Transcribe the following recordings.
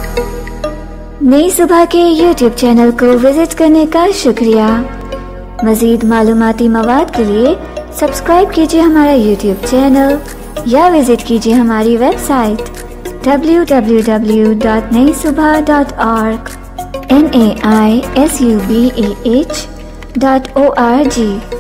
नई सुबह के YouTube चैनल को विजिट करने का शुक्रिया। मज़ीद मालूमाती मवाद के लिए सब्सक्राइब कीजिए हमारा YouTube चैनल या विजिट कीजिए हमारी website www.naisubah.org naisubah.org।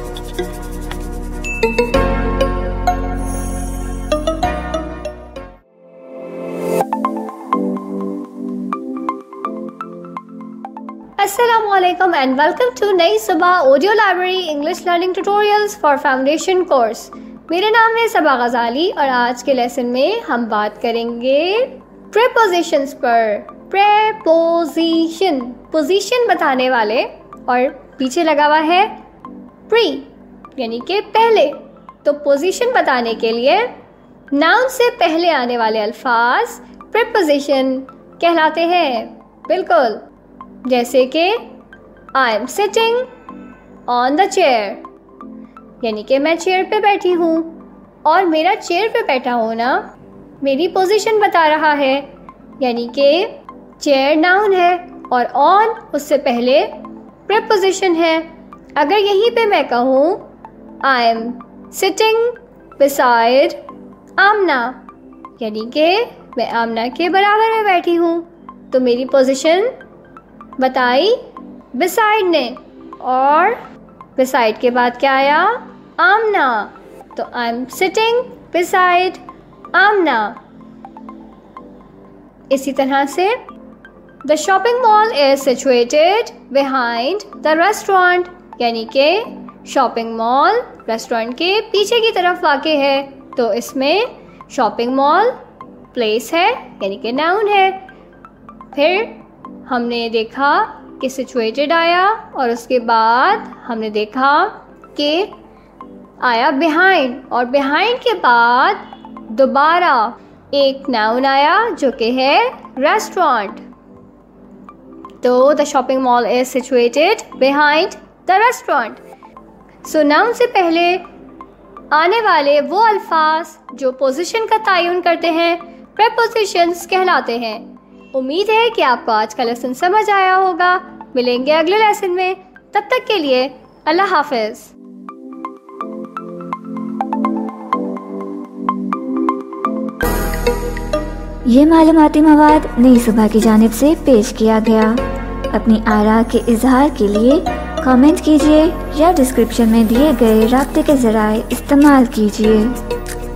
Assalamualaikum and welcome to Nai Subah audio library English learning tutorials for foundation course. मेरा नाम है सबा गजाली और आज के लेसन में हम बात करेंगे प्रीपोजिशंस पर। प्रीपोजिशन पोजीशन बताने वाले और पीछे लगा हुआ है प्री यानी कि पहले। तो पोजीशन बताने के लिए नाउन से पहले आने वाले अल्फाज प्रीपोजिशन कहलाते हैं। बिल्कुल, जैसे कि I am sitting on the chair यानी कि मैं चेयर पे बैठी हूँ और मेरा चेयर पे बैठा होना मेरी पोजीशन बता रहा है, यानी कि चेयर नाउन है और ऑन उससे पहले प्रीपोजिशन है। अगर यहीं पे मैं कहूँ I am sitting beside Aamna यानी कि मैं आमना के बराबर में बैठी हूँ, तो मेरी पोजीशन बताई बिसाइड ने और बिसाइड के बाद क्या आया आमना, तो I am sitting beside Aamna. इसी तरह से the shopping mall is situated behind the restaurant यानी कि शॉपिंग मॉल रेस्टोरेंट के पीछे की तरफ वाक़े है, तो इसमें शॉपिंग मॉल प्लेस है यानी कि नाउन है। फिर हमने देखा कि सिचुएटेड आया और उसके बाद हमने देखा कि आया बिहाइंड और बिहाइंड के बाद दोबारा एक नाउन आया जो कि है रेस्टोरेंट। तो the shopping mall is situated behind the restaurant. So noun से पहले आने वाले वो अल्फाज जो पोजीशन का तयन करते हैं प्रीपोजिशंस कहलाते हैं। उम्मीद है कि आपको आज का लेसन समझ आया होगा। मिलेंगे अगले लेसन में, तब तक के लिए अल्लाह हाफिज। ये मालूमाती मवाद नई सुबह की जानिब से पेश किया गया। अपनी आरा के इजहार के लिए कमेंट कीजिए या डिस्क्रिप्शन में दिए गए राब्ते के ज़राए इस्तेमाल कीजिए।